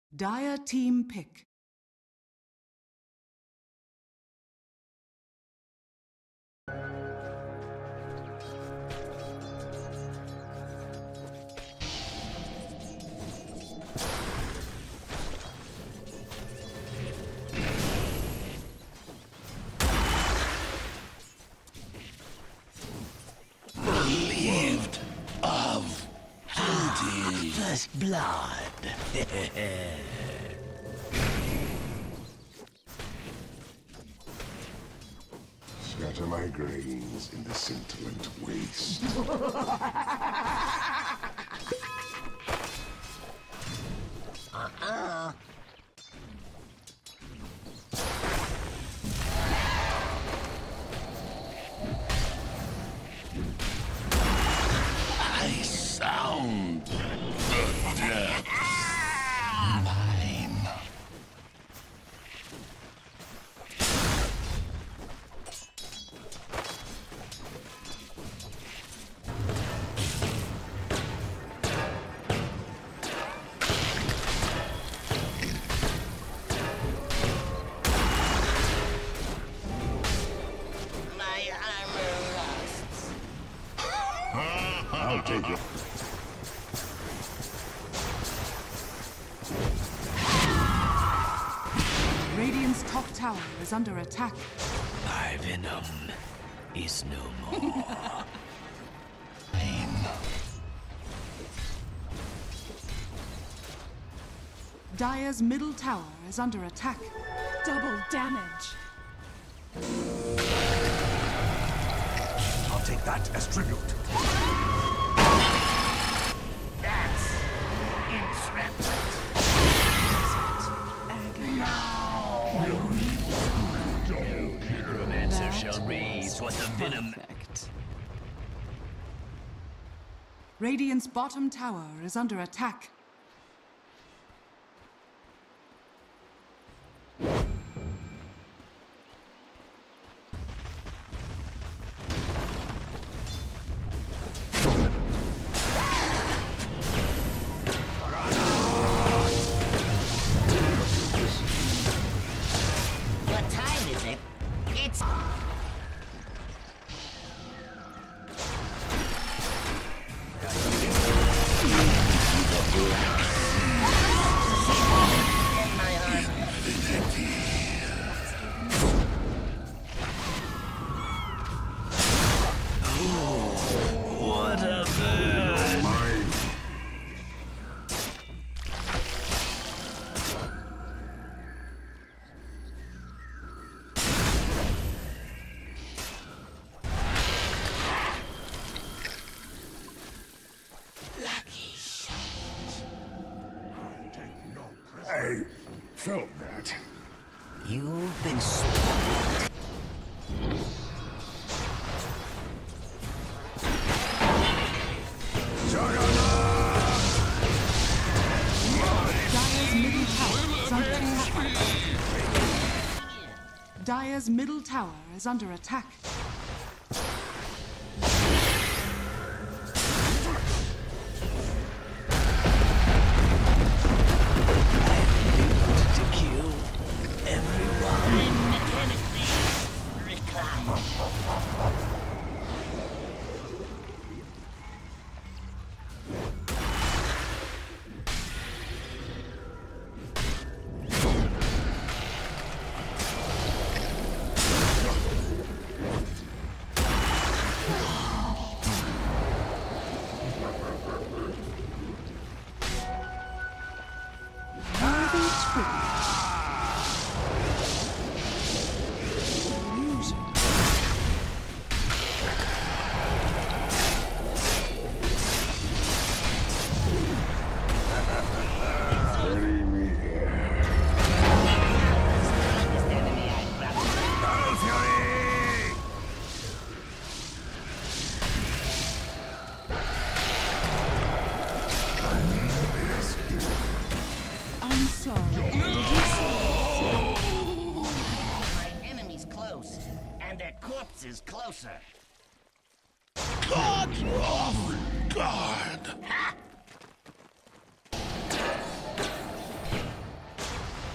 Dire team pick. Relieved of duty. First blood. Scatter my grains in the scintillant waste. I sound the depths. Mine. My armor rusts. I'll take it. Radiant's top tower is under attack. My venom is no more. Mine. Dire's middle tower is under attack. Double damage. I'll take that as tribute. That's entrapment. Necromancer shall raise what the venom. Perfect. Radiant's bottom tower is under attack. What time is it? It's. My armor. What a bird! Mine. Lucky shot. I felt that. You've been spotted. Dire's middle tower is under attack. Dire's middle tower is under attack. To kill everyone. Mechanically recline.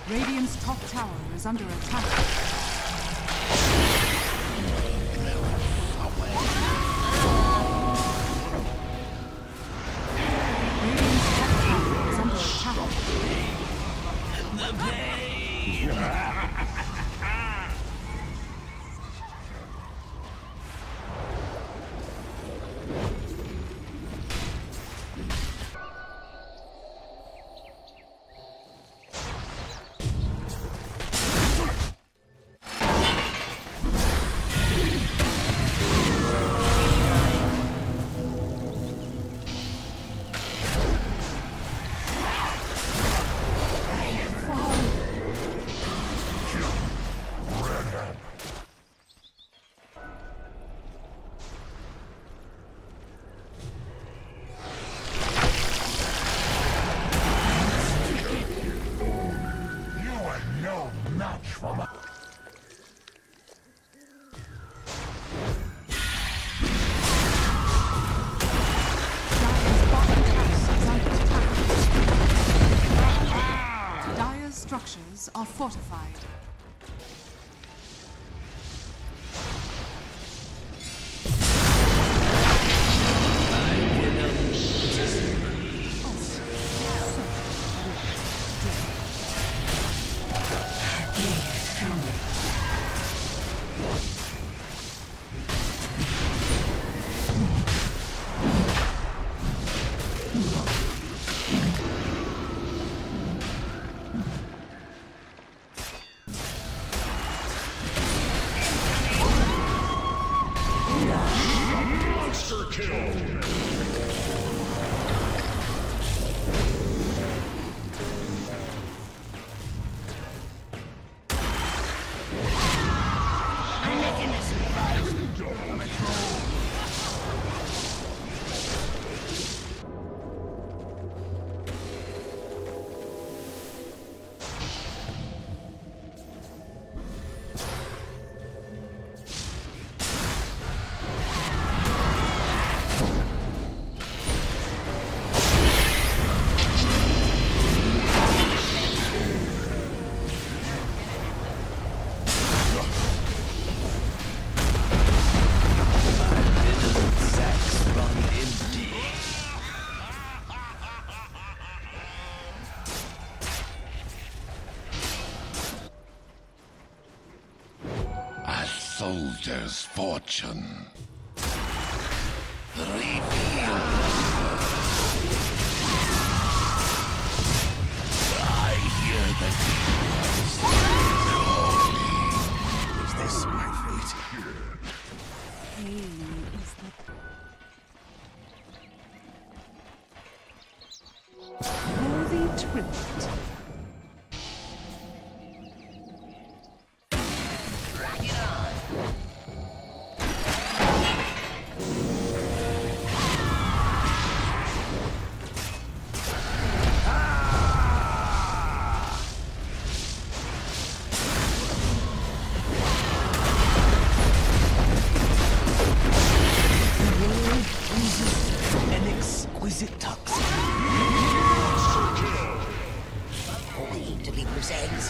Radiant's top tower is under attack. Radiant's top tower is under attack. The pain! Structures are fortified. Soldier's fortune. Reveal. I hear the demons. Is this my fate? Pain is the worthy tribute. An exquisite toxin. Need to leave loose eggs.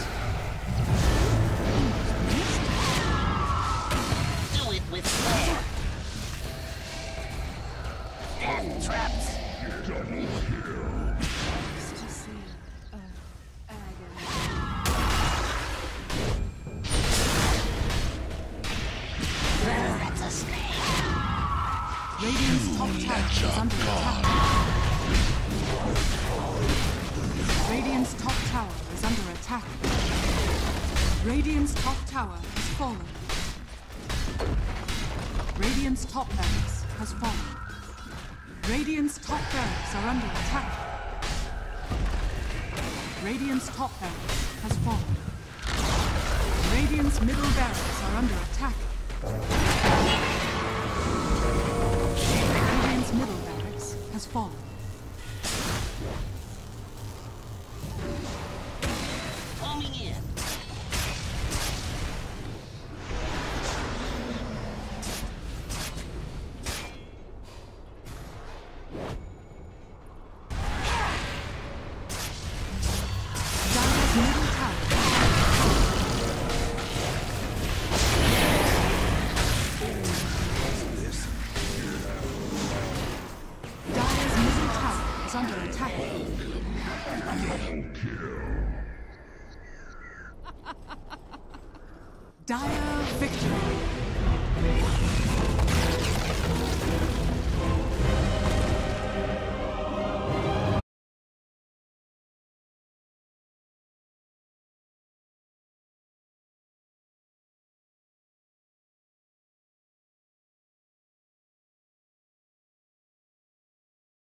Do it with flair. Death traps. Ecstasy of agony. That's a snake. Radiant's top tower is under attack. Radiant's top tower is under attack. Radiant's top tower has fallen. Radiant's top barracks has fallen. Radiant's top barracks are under attack. Radiant's top barracks has fallen. Radiant's middle barracks are under attack. Radiant's middle barracks has fallen. Homing in. Dire's middle tower attack. Dire victory.